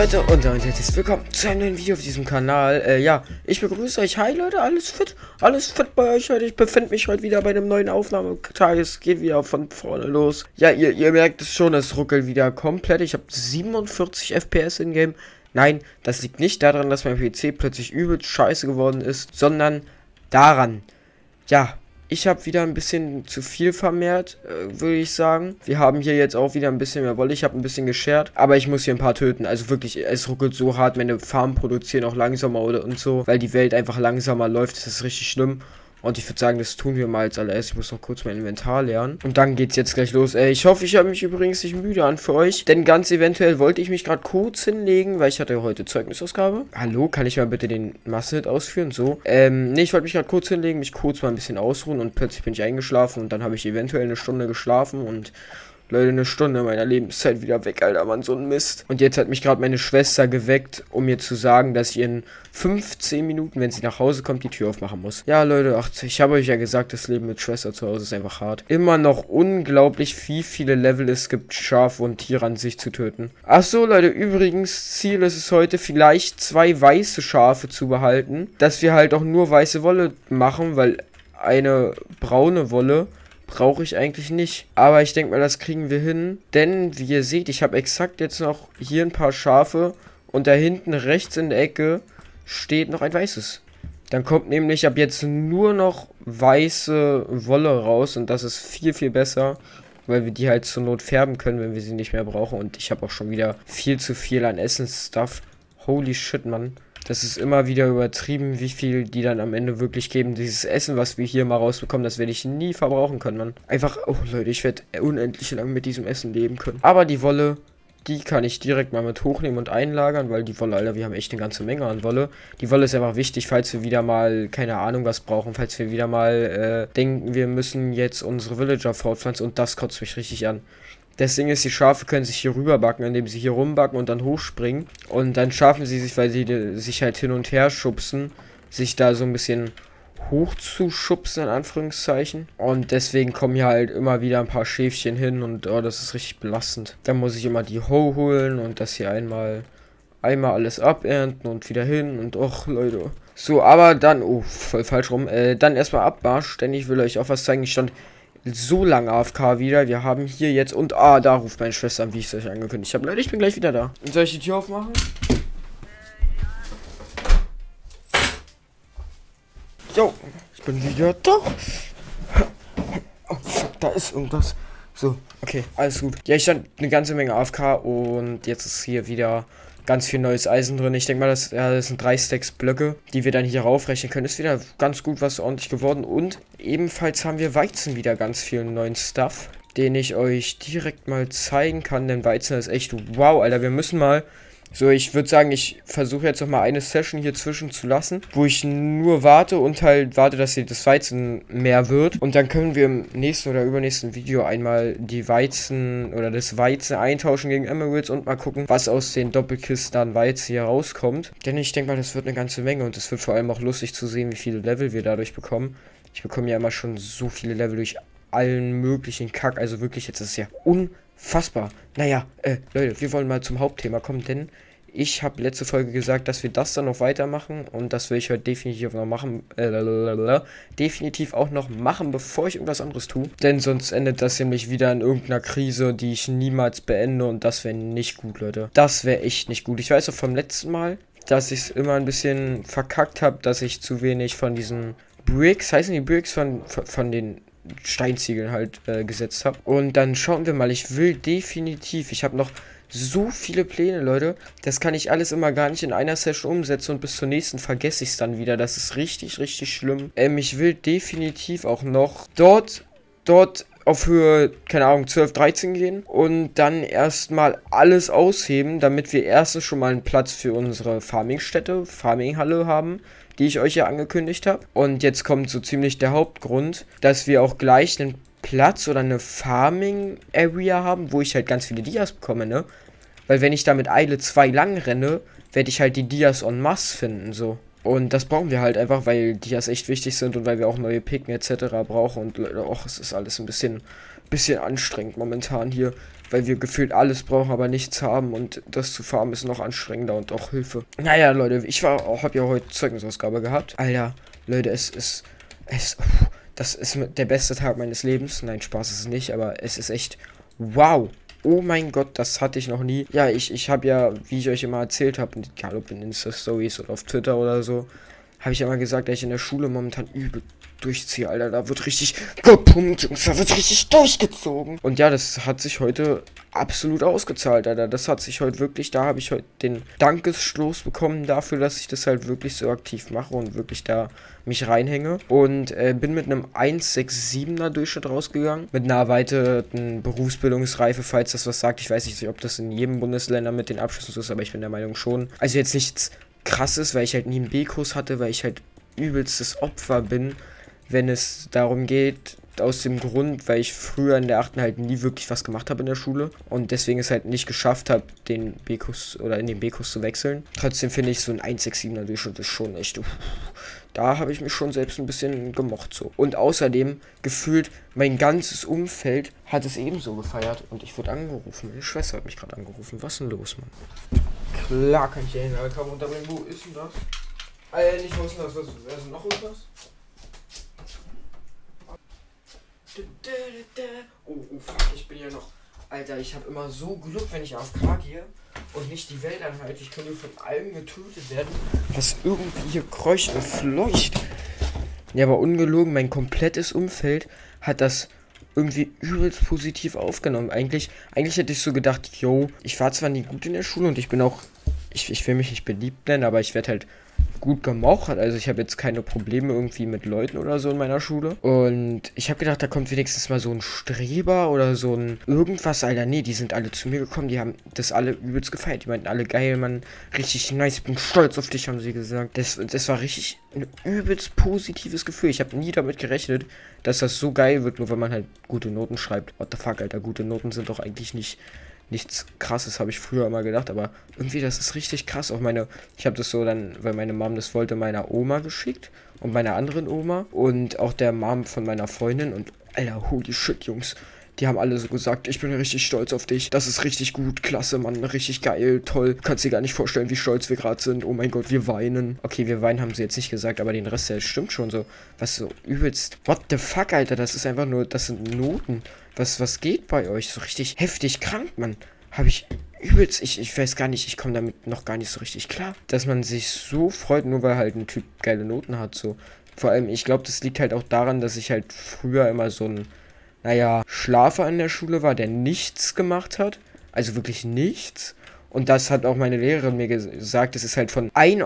Leute und damit herzlich willkommen zu einem neuen Video auf diesem Kanal. Ja, ich begrüße euch. Hi Leute, alles fit bei euch heute. Ich befinde mich heute wieder bei einem neuen Aufnahmetag. Es geht wieder von vorne los. Ja, ihr merkt es schon, es ruckelt wieder komplett. Ich habe 47 FPS in Game. Nein, das liegt nicht daran, dass mein PC plötzlich übelst scheiße geworden ist, sondern daran, ja, ich habe wieder ein bisschen zu viel vermehrt, würde ich sagen. Wir haben hier jetzt auch wieder ein bisschen mehr Wolle. Ich habe ein bisschen geschert, aber ich muss hier ein paar töten. Also wirklich, es ruckelt so hart. Meine Farmen produzieren auch langsamer und so, weil die Welt einfach langsamer läuft. Das ist richtig schlimm. Und ich würde sagen, das tun wir mal als allererstes. Ich muss noch kurz mein Inventar leeren. Und dann geht's jetzt gleich los. Ich hoffe, ich habe mich übrigens nicht müde an für euch. Denn ganz eventuell wollte ich mich gerade kurz hinlegen, weil ich hatte heute Zeugnisausgabe. Hallo, kann ich mal bitte den Massenhit ausführen? So. Nee, ich wollte mich gerade kurz hinlegen, mich kurz mal ein bisschen ausruhen. Und plötzlich bin ich eingeschlafen. Und dann habe ich eventuell eine Stunde geschlafen. Und Leute, eine Stunde meiner Lebenszeit wieder weg, Alter, Mann, so ein Mist. Und jetzt hat mich gerade meine Schwester geweckt, um mir zu sagen, dass ich in 15 Minuten, wenn sie nach Hause kommt, die Tür aufmachen muss. Ja, Leute, ach, ich habe euch ja gesagt, das Leben mit Schwester zu Hause ist einfach hart. Immer noch unglaublich, wie viele Level es gibt, Schafe und Tiere an sich zu töten. Ach so, Leute, übrigens, Ziel ist es heute, vielleicht 2 weiße Schafe zu behalten, dass wir halt auch nur weiße Wolle machen, weil eine braune Wolle brauche ich eigentlich nicht. Aber ich denke mal, das kriegen wir hin. Denn, wie ihr seht, ich habe exakt jetzt noch hier ein paar Schafe. Und da hinten rechts in der Ecke steht noch ein weißes. Dann kommt nämlich ab jetzt nur noch weiße Wolle raus. Und das ist viel, viel besser. Weil wir die halt zur Not färben können, wenn wir sie nicht mehr brauchen. Und ich habe auch schon wieder viel zu viel an Essensstuff. Holy shit, Mann. Das ist immer wieder übertrieben, wie viel die dann am Ende wirklich geben. Dieses Essen, was wir hier mal rausbekommen, das werde ich nie verbrauchen können, Mann. Einfach, oh Leute, ich werde unendlich lang mit diesem Essen leben können. Aber die Wolle, die kann ich direkt mal mit hochnehmen und einlagern, weil die Wolle, Alter, wir haben echt eine ganze Menge an Wolle. Die Wolle ist einfach wichtig, falls wir wieder mal, keine Ahnung, was brauchen. Falls wir wieder mal denken, wir müssen jetzt unsere Villager fortpflanzen und das kotzt mich richtig an. Das Ding ist, die Schafe können sich hier rüberbacken, indem sie hier rumbacken und dann hochspringen. Und dann schaffen sie sich, weil sie sich halt hin und her schubsen, sich da so ein bisschen hochzuschubsen, in Anführungszeichen. Und deswegen kommen hier halt immer wieder ein paar Schäfchen hin und oh, das ist richtig belastend. Dann muss ich immer die Hoe holen und das hier einmal alles abernten und wieder hin und och, Leute. So, aber dann, oh, voll falsch rum, dann erstmal Abmarsch, denn ich will euch auch was zeigen. Ich stand so lange AFK wieder. Wir haben hier jetzt und da ruft meine Schwester an, wie ich es euch angekündigt habe. Leute, ich bin gleich wieder da. Soll ich die Tür aufmachen? Jo, ich bin wieder da. Oh, da ist irgendwas. So, okay, alles gut. Ja, ich stand eine ganze Menge AFK und jetzt ist hier wieder ganz viel neues Eisen drin. Ich denke mal, das sind 3 Stacks Blöcke, die wir dann hier raufrechnen können. Ist wieder ganz gut was ordentlich geworden. Und ebenfalls haben wir Weizen wieder ganz viel neuen Stuff, den ich euch direkt mal zeigen kann. Denn Weizen ist echt wow, Alter. Wir müssen mal... So, ich würde sagen, ich versuche jetzt noch mal eine Session hier zwischen zu lassen, wo ich nur warte und halt warte, dass hier das Weizen mehr wird. Und dann können wir im nächsten oder übernächsten Video einmal die Weizen oder das Weizen eintauschen gegen Emeralds und mal gucken, was aus den Doppelkisten an Weizen hier rauskommt. Denn ich denke mal, das wird eine ganze Menge und es wird vor allem auch lustig zu sehen, wie viele Level wir dadurch bekommen. Ich bekomme ja immer schon so viele Level durch allen möglichen Kack. Also wirklich, jetzt ist es ja unfassbar. Naja, Leute, wir wollen mal zum Hauptthema kommen, denn ich habe letzte Folge gesagt, dass wir das dann noch weitermachen und das will ich heute definitiv noch machen, bevor ich irgendwas anderes tue, denn sonst endet das nämlich wieder in irgendeiner Krise, die ich niemals beende und das wäre nicht gut, Leute. Das wäre echt nicht gut. Ich weiß auch vom letzten Mal, dass ich es immer ein bisschen verkackt habe, dass ich zu wenig von diesen Bricks, heißen die Bricks von den Steinziegeln halt gesetzt habe. Und dann schauen wir mal, ich will definitiv, ich habe noch so viele Pläne, Leute, das kann ich alles immer gar nicht in einer Session umsetzen und bis zur nächsten vergesse ich es dann wieder, das ist richtig, richtig schlimm. Ich will definitiv auch noch dort auf Höhe, keine Ahnung, 12, 13 gehen und dann erstmal alles ausheben, damit wir erstens schon mal einen Platz für unsere Farmingstätte, Farminghalle haben, die ich euch ja angekündigt habe. Und jetzt kommt so ziemlich der Hauptgrund, dass wir auch gleich einen Platz oder eine Farming Area haben, wo ich halt ganz viele Dias bekomme, ne? Weil wenn ich da mit Eile 2 lang renne, werde ich halt die Dias en masse finden, so. Und das brauchen wir halt einfach, weil Dias echt wichtig sind und weil wir auch neue Picken etc. brauchen. Und Leute, och, es ist alles ein bisschen anstrengend momentan hier. weil wir gefühlt alles brauchen, aber nichts haben und das zu farmen ist noch anstrengender und auch Hilfe. Naja, Leute, habe ja heute Zeugnisausgabe gehabt. Alter, Leute, das ist der beste Tag meines Lebens. Nein, Spaß ist es nicht, aber es ist echt wow. Oh mein Gott, das hatte ich noch nie. Ja, ich habe ja, wie ich euch immer erzählt habe, egal ob in Insta-Stories oder auf Twitter oder so, habe ich immer gesagt, dass ich in der Schule momentan übel durchziehe, Alter. Da wird richtig gepumpt, Jungs, da wird richtig durchgezogen. Und ja, das hat sich heute absolut ausgezahlt, Alter. Das hat sich heute wirklich, da habe ich heute den Dankesstoß bekommen dafür, dass ich das halt wirklich so aktiv mache und wirklich da mich reinhänge. Und bin mit einem 1,67er Durchschnitt rausgegangen. Mit einer erweiterten Berufsbildungsreife, falls das was sagt. Ich weiß nicht, ob das in jedem Bundesländer mit den Abschlüssen so ist, aber ich bin der Meinung schon. Also jetzt nichts Krasses, weil ich halt nie einen B-Kurs hatte, weil ich halt übelstes Opfer bin, wenn es darum geht, aus dem Grund, weil ich früher in der 8. halt nie wirklich was gemacht habe in der Schule und deswegen es halt nicht geschafft habe, den B-Kurs oder in den B-Kurs zu wechseln. Trotzdem finde ich so ein 1,67er Durchschnitt ist schon echt, da habe ich mich schon selbst ein bisschen gemocht so. Und außerdem gefühlt mein ganzes Umfeld hat es ebenso gefeiert und ich wurde angerufen. Meine Schwester hat mich gerade angerufen. Was ist denn los, Mann? Klar kann ich hier hin, aber kaum unterbringen. Wo ist denn das? Nicht, wo ist denn das? Was ist noch irgendwas? Oh, fuck, ich bin ja noch... Alter, ich habe immer so Glück, wenn ich AFK gehe und nicht die Welt anhalte. Ich könnte von allem getötet werden, was irgendwie hier kreucht und fleucht. Ja, aber ungelogen, mein komplettes Umfeld hat das irgendwie übelst positiv aufgenommen. Eigentlich hätte ich so gedacht, yo, ich war zwar nie gut in der Schule und ich bin auch... Ich will mich nicht beliebt nennen, aber ich werde halt gut gemocht. Also ich habe jetzt keine Probleme irgendwie mit Leuten oder so in meiner Schule. Und ich habe gedacht, da kommt wenigstens mal so ein Streber oder so ein irgendwas. Alter, nee, die sind alle zu mir gekommen. Die haben das alle übelst gefeiert. Die meinten alle, geil, Mann, richtig nice, ich bin stolz auf dich, haben sie gesagt. Das war richtig ein übelst positives Gefühl. Ich habe nie damit gerechnet, dass das so geil wird, nur weil man halt gute Noten schreibt. What the fuck, Alter, gute Noten sind doch eigentlich nichts Krasses, habe ich früher immer gedacht, aber irgendwie, das ist richtig krass. Auch ich habe das so dann, weil meine Mom das wollte, meiner Oma geschickt und meiner anderen Oma und auch der Mom von meiner Freundin und, Alter, holy shit, Jungs. Die haben alle so gesagt, ich bin richtig stolz auf dich. Das ist richtig gut, klasse, Mann, richtig geil, toll. Kannst dir gar nicht vorstellen, wie stolz wir gerade sind. Oh mein Gott, wir weinen. Okay, wir weinen haben sie jetzt nicht gesagt, aber den Rest, der stimmt schon so. Was so übelst... What the fuck, Alter, das ist einfach nur... Das sind Noten. Was geht bei euch? So richtig heftig krank, Mann. Habe ich übelst... Ich weiß gar nicht, ich komme damit noch gar nicht so richtig klar. Dass man sich so freut, nur weil halt ein Typ geile Noten hat, so. Vor allem, ich glaube, das liegt halt auch daran, dass ich halt früher immer so ein... Schlafer in der Schule war, der nichts gemacht hat. Also wirklich nichts. Und das hat auch meine Lehrerin mir gesagt, es ist halt von ein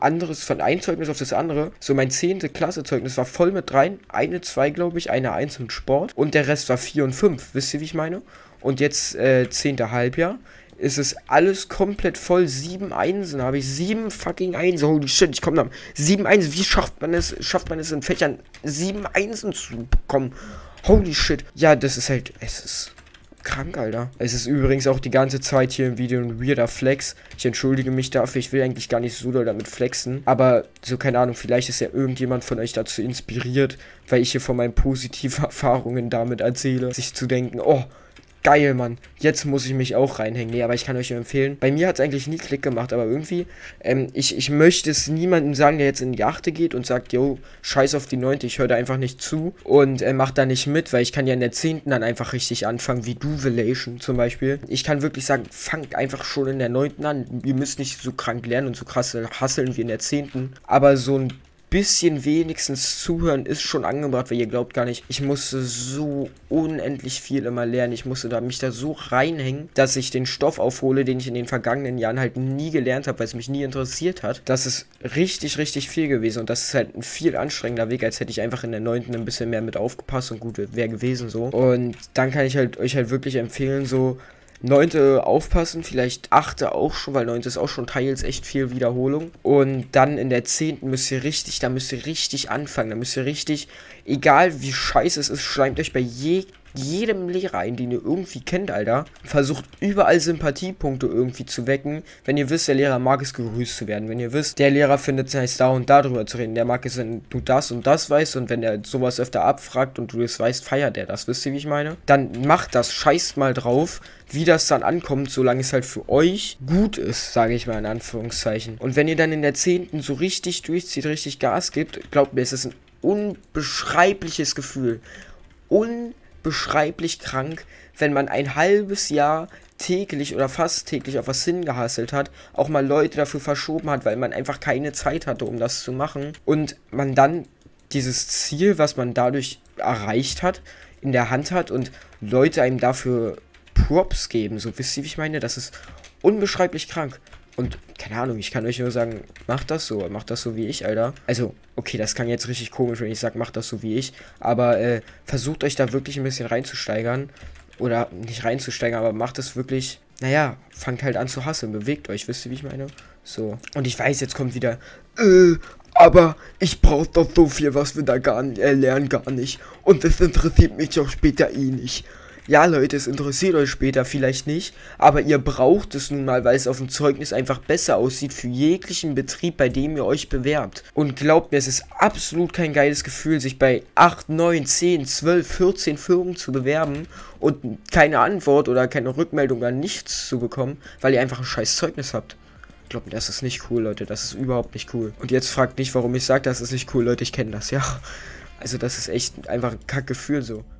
Zeugnis auf das andere. So mein 10. Klasse Zeugnis war voll mit 3, eine 2, glaube ich, eine 1 im Sport. Und der Rest war 4 und 5. Wisst ihr, wie ich meine? Und jetzt 10. Halbjahr ist es alles komplett voll. 7 Einsen habe ich. 7 fucking Einsen. Holy shit, ich komme da. 7 Einsen. Wie schafft man es in Fächern 7 Einsen zu bekommen? Holy shit. Ja, das ist halt... Es ist krank, Alter. Es ist übrigens auch die ganze Zeit hier im Video ein weirder Flex. Ich entschuldige mich dafür. Ich will eigentlich gar nicht so doll damit flexen. Aber so, keine Ahnung, vielleicht ist ja irgendjemand von euch dazu inspiriert, weil ich hier von meinen positiven Erfahrungen damit erzähle, sich zu denken, oh, geil, Mann, jetzt muss ich mich auch reinhängen. Nee, aber ich kann euch nur empfehlen. Bei mir hat es eigentlich nie Klick gemacht, aber irgendwie, ich möchte es niemandem sagen, der jetzt in die 8. geht und sagt, yo, scheiß auf die 9, ich höre da einfach nicht zu und mach da nicht mit, weil ich kann ja in der 10. dann einfach richtig anfangen, wie du, Velation zum Beispiel. Ich kann wirklich sagen, fangt einfach schon in der 9. an. Ihr müsst nicht so krank lernen und so krass hasseln wie in der 10. Aber so ein bisschen wenigstens zuhören ist schon angebracht, weil ihr glaubt gar nicht, ich musste so unendlich viel immer lernen, ich musste mich da so reinhängen, dass ich den Stoff aufhole, den ich in den vergangenen Jahren halt nie gelernt habe, weil es mich nie interessiert hat. Das ist richtig, richtig viel gewesen und das ist halt ein viel anstrengender Weg, als hätte ich einfach in der 9. ein bisschen mehr mit aufgepasst und gut wäre gewesen so. Und dann kann ich halt euch halt wirklich empfehlen, so 9. aufpassen, vielleicht 8. auch schon, weil 9. ist auch schon teils echt viel Wiederholung. Und dann in der 10. müsst ihr richtig anfangen. Da müsst ihr richtig, egal wie scheiße es ist, schleimt euch bei jedem Lehrer ein, den ihr irgendwie kennt, Alter. Versucht überall Sympathiepunkte irgendwie zu wecken, wenn ihr wisst, der Lehrer mag es, gegrüßt zu werden. Wenn ihr wisst, der Lehrer findet es nice, da und da drüber zu reden. Der mag es, wenn du das und das weißt, und wenn der sowas öfter abfragt und du es weißt, feiert der das. Wisst ihr, wie ich meine? Dann macht das, scheißt mal drauf, wie das dann ankommt, solange es halt für euch gut ist, sage ich mal in Anführungszeichen. Und wenn ihr dann in der 10. so richtig durchzieht, richtig Gas gibt, glaubt mir, es ist ein unbeschreibliches Gefühl. Unbeschreiblich krank, wenn man ein halbes Jahr täglich oder fast täglich auf was hingehasselt hat, auch mal Leute dafür verschoben hat, weil man einfach keine Zeit hatte, um das zu machen, und man dann dieses Ziel, was man dadurch erreicht hat, in der Hand hat und Leute einem dafür Props geben. So, wisst ihr, wie ich meine? Das ist unbeschreiblich krank. Und, keine Ahnung, ich kann euch nur sagen, macht das so wie ich, Alter. Also, okay, das klang jetzt richtig komisch, wenn ich sage, macht das so wie ich, aber versucht euch da wirklich ein bisschen reinzusteigern. Oder nicht reinzusteigern, aber macht es wirklich, naja, fangt halt an zu hasseln, bewegt euch, wisst ihr, wie ich meine? So. Und ich weiß, jetzt kommt wieder, aber ich brauche doch so viel, was wir da lernen gar nicht. Und das interessiert mich auch später eh nicht. Ja, Leute, es interessiert euch später vielleicht nicht, aber ihr braucht es nun mal, weil es auf dem Zeugnis einfach besser aussieht für jeglichen Betrieb, bei dem ihr euch bewerbt. Und glaubt mir, es ist absolut kein geiles Gefühl, sich bei 8, 9, 10, 12, 14 Firmen zu bewerben und keine Antwort oder keine Rückmeldung oder nichts zu bekommen, weil ihr einfach ein scheiß Zeugnis habt. Glaubt mir, das ist nicht cool, Leute, das ist überhaupt nicht cool. Und jetzt fragt nicht, warum ich sage, das ist nicht cool, Leute, ich kenne das, ja. Also das ist echt einfach ein Kackgefühl so.